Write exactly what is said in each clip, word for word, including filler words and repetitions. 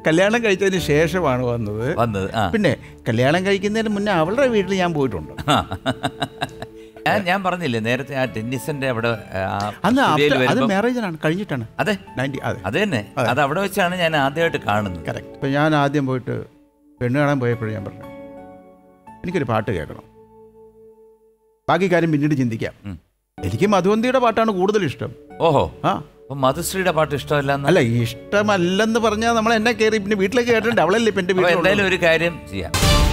കല്യാണം കഴിച്ചതിന് ശേഷമാണ് വന്നത് വന്നത് പിന്നെ കല്യാണം കഴിക്കുന്നതിന് മുന്നേ അവളുടെ വീട്ടിൽ ഞാൻ പോയിട്ടുണ്ട്. ഞാൻ ഞാൻ പറഞ്ഞില്ലേ നേരത്തെ ആ ടെന്നീസിന്റെ അവിടെ അത് മാരേജിനാണ് കഴിഞ്ഞിട്ടാണ്. അതെ അത് തന്നെ, അത് അവിടെ വെച്ചാണ് ഞാൻ ആദ്യമായിട്ട് കാണുന്നത്. കറക്റ്റ്. ഇപ്പം ഞാൻ ആദ്യം പോയിട്ട് പെണ്ണ് കാണാൻ പോയപ്പോഴും ഞാൻ പറഞ്ഞു എനിക്കൊരു പാട്ട് കേൾക്കണം, ബാക്കി കാര്യം പിന്നീട് ചിന്തിക്കാം. എനിക്ക് മധുവന്തിയുടെ പാട്ടാണ് കൂടുതൽ ഇഷ്ടം. ഓഹോ, ആ മധുശ്രീയുടെ പാട്ട് ഇഷ്ടമല്ല? അല്ല, ഇഷ്ടമല്ലെന്ന് പറഞ്ഞാൽ നമ്മൾ എന്നെ കയറി പിന്നെ വീട്ടിലേക്ക് കേട്ടിട്ടുണ്ട്. അവളല്ലേ ഇപ്പം എൻ്റെ വീട്ടിൽ. എന്തായാലും ഒരു കാര്യം ചെയ്യാം.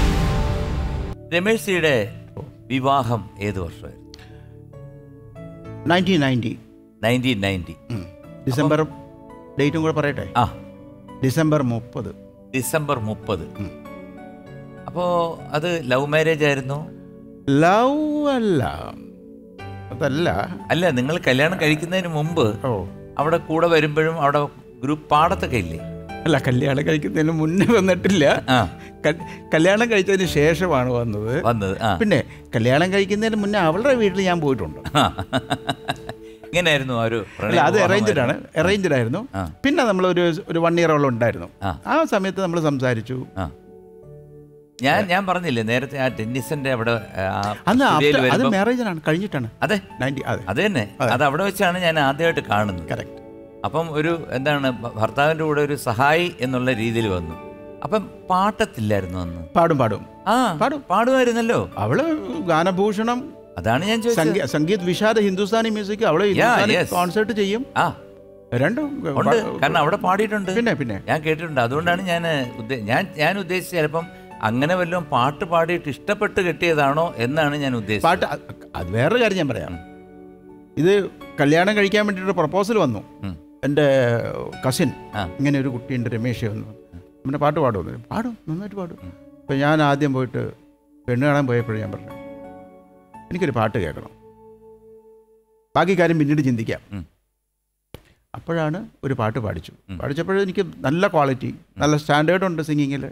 രമേഷ് സിയുടെ വിവാഹം ഏത് വർഷമായിരുന്നു? Nineteen ninety nineteen ninety December. ഡേറ്റും കൂടെ പറയട്ടെ. ആ, ഡിസംബർ മുപ്പത്. ഡിസംബർ മുപ്പത്. അപ്പോൾ അത് ലവ് മാരേജ് ആയിരുന്നു? ലവ് അല്ല, അതല്ല. അല്ല, നിങ്ങൾ കല്യാണം കഴിക്കുന്നതിന് മുമ്പ് അവിടെ കൂടെ വരുമ്പോഴും അവിടെ ഗ്രൂപ്പ് പാടത്തൊക്കെ ഇല്ലേ? അല്ല, കല്യാണം കഴിക്കുന്നതിന് മുന്നേ വന്നിട്ടില്ല. കല്യാണം കഴിച്ചതിന് ശേഷമാണ് വന്നത് വന്നത് പിന്നെ കല്യാണം കഴിക്കുന്നതിന് മുന്നേ അവളുടെ വീട്ടിൽ ഞാൻ പോയിട്ടുണ്ട്. ഇങ്ങനെയായിരുന്നു ഒരു. അത് അറേഞ്ച്ഡ് ആണ്, അറേഞ്ച്ഡ് ആയിരുന്നു. പിന്നെ നമ്മൾ ഒരു ഒരു വൺ ഇയറോളം ഉണ്ടായിരുന്നു. ആ സമയത്ത് നമ്മൾ സംസാരിച്ചു. ഞാൻ ഞാൻ പറഞ്ഞില്ലേ നേരത്തെ ആ ടെന്നീസിന്റെ അവിടെ അത് മാരേജിനാണ് കഴിഞ്ഞിട്ടാണ്. അതെ അത് തന്നെ, അത് അവിടെ വെച്ചാണ് ഞാൻ ആദ്യമായിട്ട് കാണുന്നത്. കറക്റ്റ്. അപ്പം ഒരു എന്താണ് ഭർത്താവിൻ്റെ കൂടെ ഒരു സഹായി എന്നുള്ള രീതിയിൽ വന്നു. അപ്പം പാട്ടത്തില്ലായിരുന്നു അന്ന്? പാടും പാടും ആ പാടും പാടുമായിരുന്നല്ലോ. അവള് ഗാനഭൂഷണം, അതാണ് ഞാൻ ചോദിച്ചത്. സംഗീത് വിശാദ ഹിന്ദുസ്ഥാനി മ്യൂസിക് അവള് കോൺസേർട്ട് ചെയ്യും. ആ രണ്ടും ഉണ്ട്, കാരണം അവിടെ പാടിയിട്ടുണ്ട്. പിന്നെ പിന്നെ ഞാൻ കേട്ടിട്ടുണ്ട്. അതുകൊണ്ടാണ് ഞാൻ ഞാൻ ഞാൻ ഉദ്ദേശിച്ചത് ചിലപ്പം അങ്ങനെ വല്ലതും പാട്ട് പാടിയിട്ട് ഇഷ്ടപ്പെട്ട് കെട്ടിയതാണോ എന്നാണ് ഞാൻ ഉദ്ദേശിച്ചത്. പാട്ട് അത് വേറൊരു കാര്യം ഞാൻ പറയാം. ഇത് കല്യാണം കഴിക്കാൻ വേണ്ടിയിട്ട് പ്രപ്പോസൽ വന്നു. എൻ്റെ കസിൻ ഇങ്ങനെ ഒരു കുട്ടിയുണ്ട് രമേശ് വന്നു, പിന്നെ പാട്ട് പാടുമെന്ന്. പാടും, നന്നായിട്ട് പാടും. അപ്പം ഞാൻ ആദ്യം പോയിട്ട് പെണ്ണ് കാണാൻ പോയപ്പോഴും ഞാൻ പറഞ്ഞു എനിക്കൊരു പാട്ട് കേൾക്കണം, ബാക്കി കാര്യം പിന്നീട് ചിന്തിക്കാം. അപ്പോഴാണ് ഒരു പാട്ട് പാടിച്ചു. പാടിച്ചപ്പോഴും എനിക്ക് നല്ല ക്വാളിറ്റി, നല്ല സ്റ്റാൻഡേർഡ് ഉണ്ട് സിംഗിങ്ങിൽ.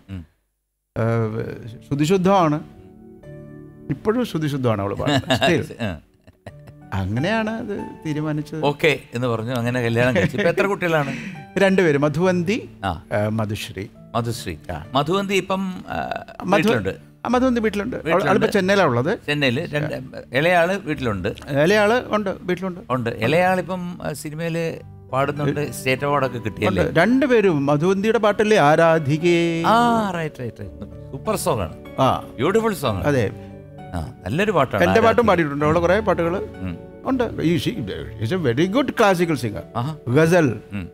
ശ്രുതിശുദ്ധമാണ്, ഇപ്പോഴും ശ്രുതിശുദ്ധമാണ് അവൾ പാടുന്നത്. അങ്ങനെയാണ് അത് തീരുമാനിച്ചത്. ഓക്കെ എന്ന് പറഞ്ഞു. അങ്ങനെ കല്യാണം കഴിച്ചു. എത്ര കുട്ടികളാണ്? രണ്ടുപേര്, മധുവന്തി, മധുശ്രീ. മധുശ്രീ മധുവന്തി ഇപ്പം വീട്ടിലുണ്ട്. മധുവന്തി വീട്ടിലുണ്ട്. അവളിപ്പോ ചെന്നൈയിലാണ് ഉള്ളത്. ചെന്നൈയിൽ. ഇളയാള് വീട്ടിലുണ്ട്. ഇളയാള് ഉണ്ട്, വീട്ടിലുണ്ട് ഉണ്ട്. ഇളയാളിപ്പം സിനിമയില് പാടുന്നുണ്ട്, സ്റ്റേറ്റ് അവാർഡൊക്കെ കിട്ടിയല്ലേ? രണ്ടുപേരും. മധുവന്തിയുടെ പാട്ടല്ലേ ആരാധികേ? ആ റൈറ്റ് റൈറ്റ് സൂപ്പർ സോങ് ആണ്. ആ ബ്യൂട്ടിഫുൾ സോങ്. അതെ, നല്ലൊരു പാട്ടാണ്. എൻ്റെ പാട്ടും പാടിയിട്ടുണ്ട് അവള്, കുറേ പാട്ടുകൾ ഉണ്ട്. Is a very good classical singer. Ghazal.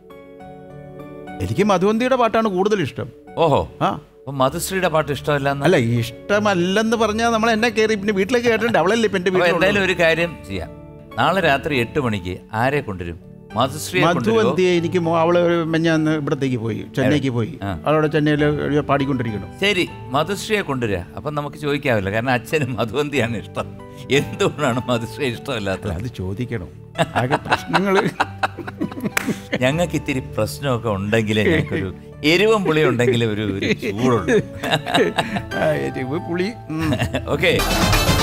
എനിക്ക് മധുവന്തിയുടെ പാട്ടാണ് കൂടുതൽ ഇഷ്ടം. ഓഹോ, ആ മധുശ്രീയുടെ പാട്ട് ഇഷ്ടമല്ല? അല്ല, ഇഷ്ടമല്ലെന്ന് പറഞ്ഞാൽ നമ്മൾ എന്നെ കയറി പിന്നെ വീട്ടിലേക്ക് കേട്ടിട്ടുണ്ട്. അവളല്ലേ ഇപ്പം എൻ്റെ വീട്ടിൽ. എന്തായാലും ഒരു കാര്യം ചെയ്യാം. നാളെ രാത്രി എട്ട് മണിക്ക് ആരെ കൊണ്ടുവരും? മധുവന്തിയെ. എനിക്ക് അവള് മെഞ്ഞാന്ന് ഇവിടത്തേക്ക് പോയി, ചെന്നൈക്ക് പോയി. അവളവിടെ ചെന്നൈയിൽ പാടിക്കൊണ്ടിരിക്കണം. ശരി, മധുശ്രീയെ കൊണ്ടുവരിക. അപ്പം നമുക്ക് ചോദിക്കാവില്ല, കാരണം അച്ഛനും മധുവന്തിയാണ് ഇഷ്ടം. എന്തുകൊണ്ടാണ് മധുശ്രീ ഇഷ്ടമല്ലാത്തത്? അത് ചോദിക്കണം. ആകെ പ്രശ്നങ്ങള്. ഞങ്ങൾക്ക് ഇത്തിരി പ്രശ്നമൊക്കെ ഉണ്ടെങ്കിലേ ഞങ്ങൾക്കൊരു എരിവും പുളി ഉണ്ടെങ്കിൽ ഒരു ചൂടുള്ളൂ. എരിവ് പുളി. ഓക്കെ.